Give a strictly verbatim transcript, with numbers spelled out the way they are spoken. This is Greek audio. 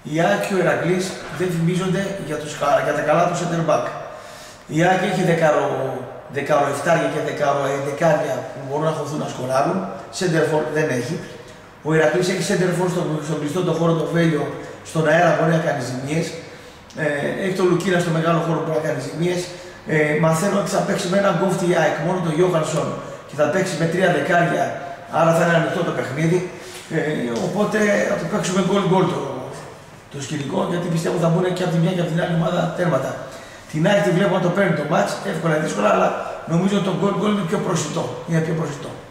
Η ΑΕΚ και ο Ηρακλής δεν φημίζονται για, τους, για τα καλά του center back. Η ΑΕΚ έχει δεκαροεφτάρια και δεκαροεντεκάρια που μπορούν να χωθούν να σκοράρουν. Center for δεν έχει. Ο Ηρακλής έχει center for στον, στον κλειστό το χώρο, το Βέλιο, στον αέρα μπορεί να κάνει ζημιές. Ε, έχει το Λουκίνα στο μεγάλο χώρο που μπορεί να κάνει ζημιές. Ε, μαθαίνω ότι θα παίξει με έναν κόφτη η ΑΕΚ, μόνο τον Γιώχανσον, και θα παίξει με τρία δεκάρια, άρα θα είναι ανοιχτό το παιχνίδι. Ε, οπότε θα το παίξουμε γκολ-γκολ το, το σκηνικό, γιατί πιστεύω θα μπουν και από τη μια και από την άλλη ομάδα τέρματα. Την ΑΕΚ τη βλέπω να το παίρνει το μάτς, εύκολα ή δύσκολα, αλλά νομίζω ότι το γκολ-γκολ είναι πιο προσιτό. Είναι πιο προσιτό.